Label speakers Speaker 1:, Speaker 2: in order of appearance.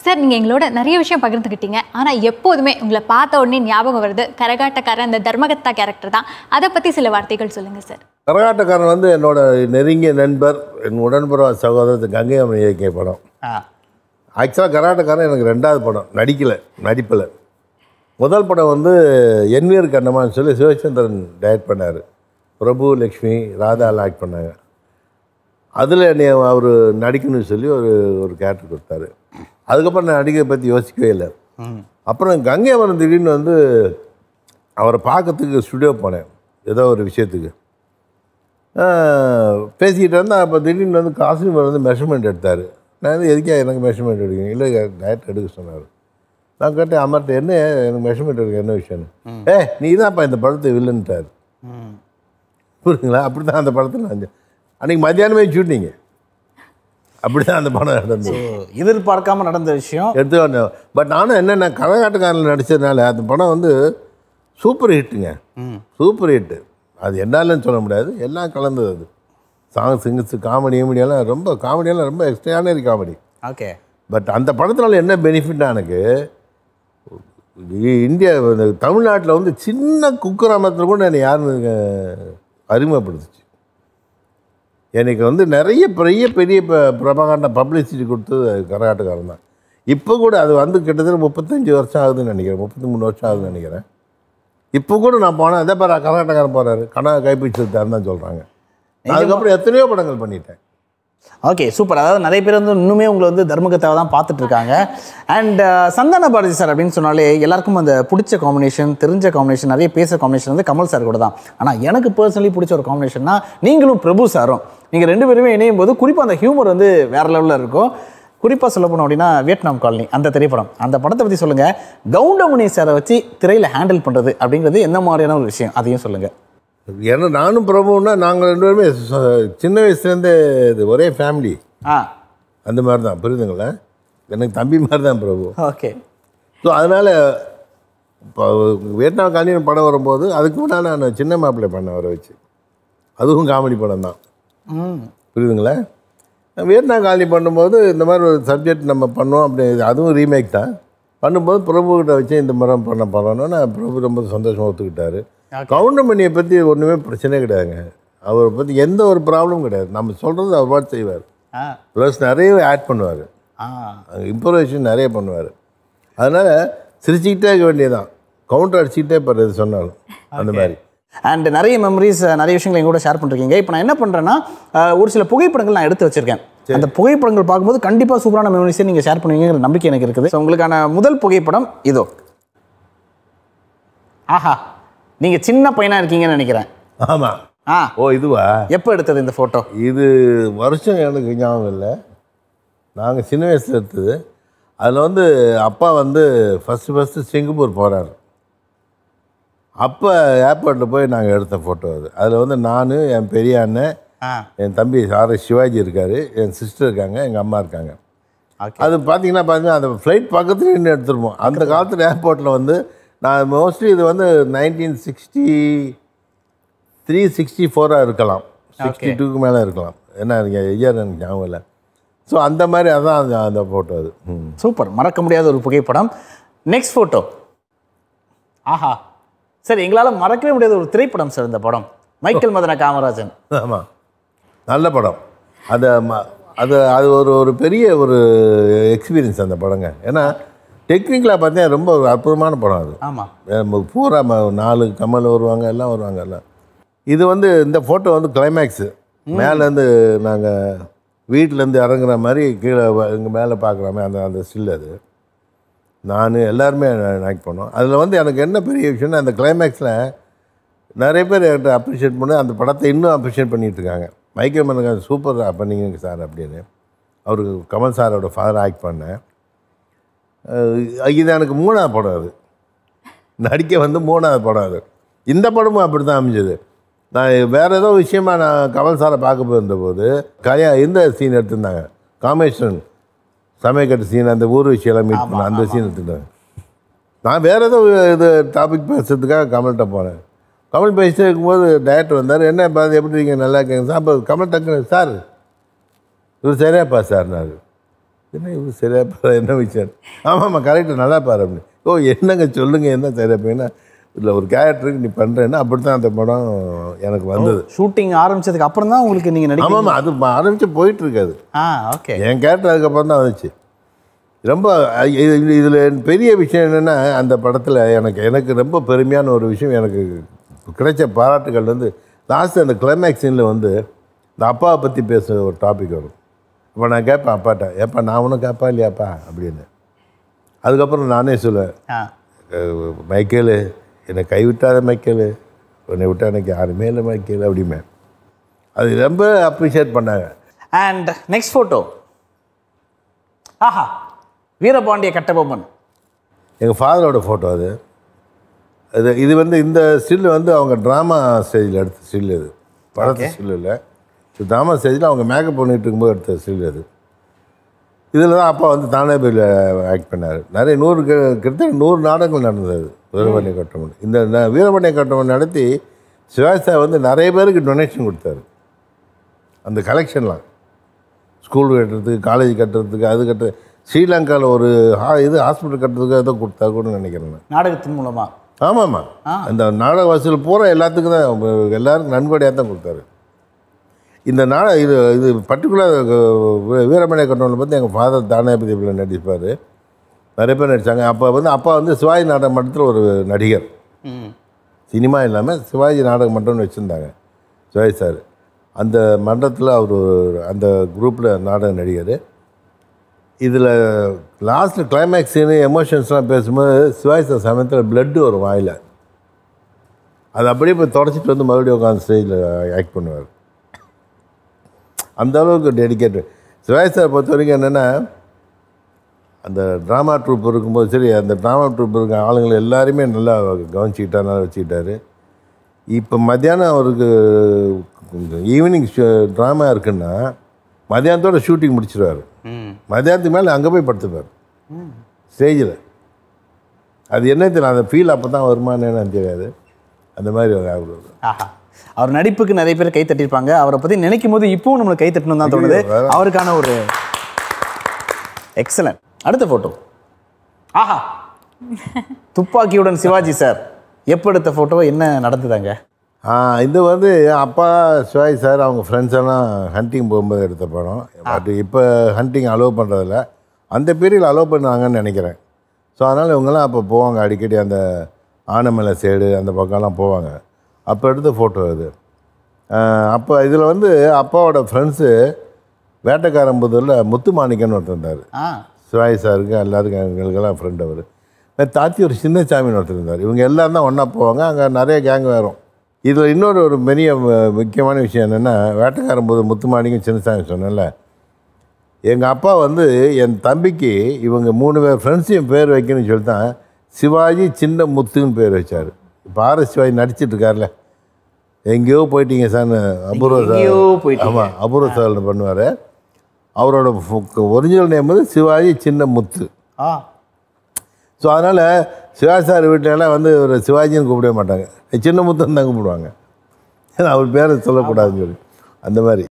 Speaker 1: Sir நீங்கள் எங்களோட நிறைய விஷயம் பகிர்ந்துக்கிட்டீங்க. ஆனால் எப்போதுமே உங்களை பார்த்த உடனே ஞாபகம் வருது கரகாட்டக்காரன் அந்த தர்மகத்தா கேரக்டர் தான். அதை பற்றி சில வார்த்தைகள் சொல்லுங்கள் சார்.
Speaker 2: கரகாட்டக்காரன் வந்து என்னோட நெருங்கிய நண்பர், என் உடன்புற சகோதரர் கங்கை அம்மன் இயக்கிய படம். ஆக்சுவலாக கரகாட்டக்காரன் எனக்கு 2வது படம், நடிப்பில். முதல் படம் வந்து என்விஆர் கண்ணமான்னு சொல்லி சிவச்சந்திரன் டைரக்ட் பண்ணார். பிரபு, லக்ஷ்மி, ராதாலாம் ஆக்ட் பண்ணாங்க. அதில் என்னை அவர் நடிக்கணும்னு சொல்லி ஒரு கேரக்டர் கொடுத்தாரு. அதுக்கப்புறம் நான் நடிகை பற்றி யோசிக்கவே இல்லை. அப்புறம் கங்கை அமரன் திடீர்னு வந்து அவரை பார்க்கறதுக்கு ஸ்டுடியோ போனேன், ஏதோ ஒரு விஷயத்துக்கு பேசிக்கிட்டு இருந்தேன். அப்போ திடீர்னு வந்து காஸ்டியூமர் வந்து மெஷர்மெண்ட் எடுத்தார். நான் வந்து எதுக்கே எனக்கு மெஷர்மெண்ட் எடுக்கணும், இல்லை டேரக்டர் எடுக்க சொன்னார். நான் கேட்டேன் அமர்ட்ட, என்ன எனக்கு மெஷர்மெண்ட் எடுக்க என்ன விஷயம்னு. நீ தான்ப்பா இந்த படத்தை வில்லுன்ட்டார். புரியுங்களா? அப்படி தான் அந்த படத்தில் நான் அன்றைக்கி மத்தியானமே ஷூட்டிங்க. அப்படி தான் அந்த படம் நடந்தது.
Speaker 3: எதிர்பார்க்காம நடந்த விஷயம்
Speaker 2: எடுத்து. பட் நானும் என்னென்ன கரகாட்டக்காரனில் நடித்ததுனால அந்த படம் வந்து சூப்பர் ஹிட்டுங்க. Super hit. அது என்னாலன்னு சொல்ல முடியாது, எல்லாம் கலந்தது. அது சாங், சிங்ஸ், காமெடியெல்லாம் ரொம்ப எக்ஸ்ட்ரானரி காமெடி.
Speaker 3: ஓகே.
Speaker 2: பட் அந்த படத்தினால என்ன பெனிஃபிட்னா, எனக்கு இந்தியா தமிழ்நாட்டில் வந்து சின்ன குக்கிராமத்தில் கூட என்னை யாருன்னு அறிமுகப்படுத்துச்சு. எனக்கு வந்து நிறைய பெரிய பிரபகாண்ட பப்ளிசிட்டி கொடுத்தது கரகாட்டக்காரன் தான். இப்போ கூட அது வந்து கிட்டத்தட்ட 35 வருஷம் ஆகுதுன்னு நினைக்கிறேன், 33 வருஷம் ஆகுதுன்னு நினைக்கிறேன். இப்போ கூட நான் போனேன், அதே பாரு கரகாட்டக்காரன் போகிறாரு, கைப்பிடிச்சிருக்காருன்னு தான் சொல்கிறாங்க. அதுக்கப்புறம் எத்தனையோ படங்கள் பண்ணிட்டேன்.
Speaker 3: Okay, super. அதாவது நிறைய பேர் வந்து இன்னுமே உங்களை வந்து தர்மகத்தாவை தான் பார்த்துட்டு இருக்காங்க. அண்ட் சந்தான பாரதி சார் அப்படின்னு சொன்னாலே எல்லாருக்கும் அந்த பிடிச்ச காம்பினேஷன், தெரிஞ்ச காம்பினேஷன், நிறைய பேசுகிற காம்பினேஷன் வந்து கமல் சார் கூட தான். ஆனால் எனக்கு பர்சனலி பிடிச்ச ஒரு காம்பினேஷன்னா நீங்களும் பிரபு சாரும். நீங்கள் 2 பேருமே இணையும் போது குறிப்பாக அந்த ஹியூமர் வந்து வேறு லெவலில் இருக்கும். குறிப்பாக சொல்ல போனோம் அப்படின்னா வியட்நாம் காலனி அந்த திரைப்படம், அந்த படத்தை பற்றி சொல்லுங்கள். கவுண்டமணி சாரை வச்சு திரையில் ஹேண்டில் பண்ணுறது அப்படிங்கிறது என்ன மாதிரியான ஒரு விஷயம், அதையும் சொல்லுங்கள்.
Speaker 2: ஏன்னா நானும் பிரபுன்னா நாங்கள் 2 பேருமே சின்ன வயசுலேருந்தே இது ஒரே ஃபேமிலி. அந்த மாதிரி தான், புரியுதுங்களா? எனக்கு தம்பி மாதிரி தான் பிரபு.
Speaker 3: ஓகே.
Speaker 2: ஸோ அதனால் இப்போ வியட்நாம் காலனின்னு படம் வரும்போது அதுக்கு முன்னாடி நான் சின்ன மாப்பிள்ளை பண்ண வர வச்சு, அதுவும் காமெடி படம் தான். புரியுதுங்களா? வியட்நாம் காலனி பண்ணும்போது இந்த மாதிரி ஒரு சப்ஜெக்ட் நம்ம பண்ணோம், அப்படி அதுவும் ரீமேக் தான். பண்ணும்போது பிரபுக்கிட்ட வச்சு இந்த மாதிரி பண்ண போகிறோன்னா பிரபு ரொம்ப சந்தோஷமாக ஒத்துக்கிட்டார். கவுண்டமணியை பற்றி ஒன்றுமே பிரச்சனையே கிடையாதுங்க. அவரை பற்றி எந்த ஒரு ப்ராப்ளமும் கிடையாது. நம்ம சொல்கிறது அவர் பாட்டு செய்வார். ப்ளஸ் நிறைய ஆட் பண்ணுவார், இம்ப்ரூவேஷன் நிறைய பண்ணுவார். அதனால் சிரிச்சுக்கிட்டே இருக்க வேண்டியதான், கவுண்டர் அடிச்சுக்கிட்டே போகிறது சொன்னாலும் அந்த மாதிரி.
Speaker 3: அண்ட் நிறைய மெமரிஸ், நிறைய விஷயங்கள் எங்கூட ஷேர் பண்ணுறீங்க. இப்போ நான் என்ன பண்ணுறேன்னா ஒரு சில புகைப்படங்கள் நான் எடுத்து வச்சுருக்கேன். அந்த புகைப்படங்கள் பார்க்கும்போது கண்டிப்பாக சூப்பரான மெமரிஸை நீங்கள் ஷேர் பண்ணுவீங்கிற நம்பிக்கை எனக்கு இருக்குது. ஸோ உங்களுக்கான முதல் புகைப்படம் இதோ. ஆஹா, நீங்கள் சின்ன பையனாக இருக்கீங்கன்னு நினைக்கிறேன்.
Speaker 2: ஆமாம். ஓ, இதுவா?
Speaker 3: எப்போ எடுத்தது இந்த ஃபோட்டோ?
Speaker 2: இது வருஷம் எனக்கு ஞாபகம் இல்லை, நாங்கள் சின்ன வயசில் எடுத்தது. அதில் வந்து அப்பா வந்து ஃபஸ்ட்டு சிங்கப்பூர் போகிறாரு. அப்போ ஏர்போர்ட்டில் போய் நாங்கள் எடுத்த ஃபோட்டோ அது. அதில் வந்து நான், என் பெரிய அண்ணன், என் தம்பி சிவாஜி இருக்கார், என் சிஸ்டர் இருக்காங்க, எங்கள் அம்மா இருக்காங்க. அது பார்த்தீங்கன்னா அந்த ஃப்ளைட் பக்கத்துல நின்று எடுத்துருப்போம். அந்த காலத்தில் ஏர்போர்ட்டில் வந்து நான் மோஸ்ட்லி இது வந்து 1963, 64 இருக்கலாம், 62க்கு மேலே இருக்கலாம். ஏன்னா இயர் எனக்கு ஞாபகம் இல்லை. ஸோ அந்த மாதிரி அதான் அந்த ஃபோட்டோ அது.
Speaker 3: சூப்பர், மறக்க முடியாத ஒரு புகைப்படம். Next photo. ஆஹா சார், எங்களால் மறக்கவே முடியாத ஒரு திரைப்படம் சார் இந்த படம், மைக்கேல் மதன காமராஜன்.
Speaker 2: ஆமாம், நல்ல படம். அது அது அது ஒரு பெரிய ஒரு எக்ஸ்பீரியன்ஸ் அந்த படங்க. ஏன்னா டெக்னிக்கலாக பார்த்தீங்கன்னா ரொம்ப ஒரு அற்புதமான படம் அது.
Speaker 3: ஆமாம்,
Speaker 2: பூரா 4 கமல் வருவாங்க, எல்லாம் வருவாங்க எல்லாம். இது வந்து இந்த ஃபோட்டோ வந்து கிளைமேக்ஸு. மேலேருந்து நாங்கள் வீட்டிலேருந்து இறங்குற மாதிரி கீழே இங்கே மேலே பார்க்குற மாதிரி அந்த ஸ்டில் அது. நான் எல்லாருமே ஆக்ட் பண்ணோம். அதில் வந்து எனக்கு என்ன பெரிய விஷயம்னா, அந்த கிளைமேக்ஸில் நிறைய பேர் என்கிட்ட அப்ரிஷியேட் பண்ணி அந்த படத்தை இன்னும் அப்ரிஷியேட் பண்ணிகிட்ருக்காங்க. மைக்கேல் மதன சூப்பர் பண்ணிங்க சார் அப்படின்னு. அவருக்கு கமல் சாரோட ஃபாதர் ஆக்ட் பண்ணேன். இது எனக்கு 3வது படம், அது நடிக்க வந்து 3வது படம் அது. இந்த படமும் அப்படி தான் அமைஞ்சது. நான் வேறு ஏதோ விஷயமா நான் கமல் சாரை பார்க்க போயிருந்த போது இந்த சீன் எடுத்திருந்தாங்க, காமேஸ்வரன் சமயக்கட்டு சீன், அந்த ஊர் விஷயம்லாம் மீட் பண்ண அந்த சீன் எடுத்துட்டாங்க. நான் வேறு ஏதோ இது டாபிக் பேசுறதுக்காக கமல்கிட்ட போனேன். கமல் பேசிட்டு இருக்கும்போது டைரக்டர் வந்தார். என்ன பார்த்து எப்படி இருக்கீங்க, நல்லா இருக்கீங்க சார். அப்போ கமல் டக்குன்னு, சார் இவர் சரியாப்பா சார்னாரு. என்ன இவர் சரியா பாரு என்ன விஷயம் ஆமாம்மா கரெக்டு நல்லா பாரு அப்படின்னு ஓ என்னங்க சொல்லுங்கள் என்ன சரியா போயின்னா இல்லை ஒரு கேரக்டருக்கு நீ பண்ணுறேன்னா அப்படி தான் அந்த படம் எனக்கு வந்தது
Speaker 3: ஷூட்டிங் ஆரம்பிச்சதுக்கு அப்புறம் தான் உங்களுக்கு நீங்கள் நடிக்க
Speaker 2: ஆமாம்மா அது ஆரம்பித்து போயிட்டுருக்காது
Speaker 3: ஓகே
Speaker 2: என் கேரக்டர் அதுக்கப்புறம் தான் வந்துச்சு ரொம்ப இதில் பெரிய விஷயம் என்னென்னா அந்த படத்தில் எனக்கு ரொம்ப பெருமையான ஒரு விஷயம் எனக்கு கிடைச்ச பாராட்டுகள் வந்து லாஸ்ட்டு அந்த கிளைமேக்ஸ் சீனில் வந்து இந்த அப்பாவை பற்றி பேசுகிற ஒரு டாபிக் வரும் அப்போ நான் கேட்பேன் அப்பாட்ட ஏப்பா நான் ஒன்றும் கேட்பா இல்லையாப்பா அப்படின்னு அதுக்கப்புறம் நானே சொல்லுவேன் மைக்கேலு என்னை கைவிட்டாத மைக்கேலு உன்னை விட்டால் எனக்கு யாருமே இல்லை மைக்கேலு அப்படிமே அது ரொம்ப அப்ரிஷியேட் பண்ணாங்க.
Speaker 3: அண்ட் நெக்ஸ்ட் ஃபோட்டோ ஆஹா வீரபாண்டிய கட்டபொம்மன்
Speaker 2: எங்கள் ஃபாதரோட ஃபோட்டோ இது வந்து இந்த ஸ்டில் வந்து அவங்க ட்ராமா ஸ்டேஜில் எடுத்த ஸ்டில் இது படத்து ஸ்டில் இல்லை ட்ராமா ஸ்டேஜில் அவங்க மேக்கப் பண்ணிட்டு இருக்கும்போது எடுத்த ஸ்டில் இது இதில் தான் அப்பா வந்து தானே போயில் ஆக்ட் பண்ணார் நிறைய கிட்டத்தட்ட 100 நாடகங்கள் நடந்தது வீரபாண்டிய கட்டபொம்மன் இந்த வீரபாண்டிய கட்டபொம்மன் நடத்தி சிவாஜி சார் வந்து நிறைய பேருக்கு டொனேஷன் கொடுத்தாரு அந்த கலெக்ஷன்லாம் ஸ்கூல் கட்டுறதுக்கு காலேஜ் கட்டுறதுக்கு அது கட்டுறது ஸ்ரீலங்காவில் ஒரு ஹாஸ்பிட்டல் கட்டுறதுக்கு ஏதோ கொடுத்தா கூட நினைக்கிறேன்
Speaker 3: நாடகத்தின் மூலமாக
Speaker 2: ஆமாம்மா அந்த நாடக வசூல் பூரா எல்லாத்துக்கும் தான் எல்லாருக்கும் நன்கொடையாக தான் கொடுத்தாரு இந்த இது பர்டிகுலர் வீரபாண்டிய கட்டபொம்மன் பற்றி எங்கள் ஃபாதர் தானேபதியில் நடிப்பார் நிறைய பேர் நடித்தாங்க அப்பா வந்து சிவாஜி நாடக மன்றத்தில் ஒரு நடிகர் சினிமா இல்லாமல் சிவாஜி நாடக மன்றம்னு வச்சுருந்தாங்க சிவாஜி சார் அந்த மன்றத்தில் அவர் அந்த குரூப்பில் நாடக நடிகர் இதில் லாஸ்ட்டில் கிளைமேக்ஸ் சீனு எமோஷன்ஸ்லாம் பேசும்போது சிவாஜி சார் சமயத்தில் பிளட்டு வரும் வாயில் அது அப்படியே போய் தொடச்சிட்டு வந்து மறுபடியும் உட்காந்து ஸ்டேஜில் ஆக்ட் பண்ணுவார் அந்த அளவுக்கு டெடிக்கேட்டு சிவாஜி சார் பொறுத்த வரைக்கும் என்னென்னா அந்த ட்ராமா ட்ரூப் இருக்கும்போது சரி அந்த ட்ராமா ட்ரூப் இருக்க ஆளுங்களை எல்லாருமே நல்லா கவனிச்சிக்கிட்டார் நல்லா வச்சுக்கிட்டாரு இப்போ மத்தியானம் அவருக்கு ஈவினிங் ட்ராமா இருக்குன்னா மத்தியானத்தோட ஷூட்டிங் முடிச்சிடுவார் மத்தியானத்துக்கு மேலே அங்கே போய் படுத்துப்பார் ஸ்டேஜில் அது என்ன தெரியல அந்த ஃபீல் அப்போ தான் வருமானு என்னன்னு தெரியாது அந்த மாதிரி
Speaker 3: அவர் நடிப்புக்கு நிறைய பேர் கை தட்டியிருப்பாங்க அவரை பற்றி நினைக்கும் போது இப்பவும் நம்மளுக்கு கை தட்டணும் தான் தோணுது அவருக்கான ஒரு எக்ஸலன்ட் அடுத்த ஃபோட்டோ ஆஹா துப்பாக்கியுடன் சிவாஜி சார் எப்போ எடுத்த ஃபோட்டோ என்ன நடந்ததாங்க
Speaker 2: இது வந்து அப்பா சிவாஜி சார் அவங்க ஃப்ரெண்ட்ஸ் எல்லாம் ஹண்டிங் போகும்போது எடுத்த படம் பட் இப்போ ஹண்டிங் அலோவ் பண்ணுறதில்ல அந்த பீரியடில் அலோவ் பண்ணாங்கன்னு நினைக்கிறேன் ஸோ அதனால் இவங்கெல்லாம் அப்போ போவாங்க அடிக்கடி அந்த ஆனமலை சைடு அந்த பக்கம்லாம் போவாங்க அப்போ எடுத்த ஃபோட்டோ இது அப்போ இதில் வந்து அப்பாவோட ஃப்ரெண்ட்ஸு வேட்டைக்காரம்புதூரில் முத்துமாணிக்கன்னு ஒருத்தர் இருந்தார் சிவாஜி சாருக்கு எல்லாருக்கும் எங்களுக்கெல்லாம் ஃப்ரெண்ட் அவர் தாத்தி ஒரு சின்னசாமின்னு ஒருத்தர் இருந்தார் இவங்க எல்லோரும் தான் ஒன்றா போவாங்க அங்கே நிறைய கேங் வரும் இதில் இன்னொரு பெரிய முக்கியமான விஷயம் என்னென்னா வேட்டைக்காரம்புதூர் முத்துமாணிக்கம் சின்னசாமி சொன்னேன்ல எங்கள் அப்பா வந்து என் தம்பிக்கு இவங்க 3 பேர் ஃப்ரெண்ட்ஸையும் பேர் வைக்கணும்னு சொல்லி தான் சிவாஜி சின்ன முத்துன்னு பேர் வச்சார் இப்போ சிவாஜி நடிச்சிட்டு இருக்கார்ல எங்கேயோ போயிட்டீங்க சார் அபூர்வ சார் ஆமாம் அபூர்வ சார்னு பண்ணுவார் அவரோட ஒரிஜினல் நேம் வந்து சிவாஜி சின்ன முத்து ஸோ அதனால் சிவாஜி சார் வீட்டிலலாம் வந்து ஒரு சிவாஜின்னு கூப்பிடவே மாட்டாங்க சின்ன முத்துன்னு தான் கூப்பிடுவாங்க ஏன்னா அவர் பேரை சொல்லக்கூடாதுன்னு சொல்லி அந்த மாதிரி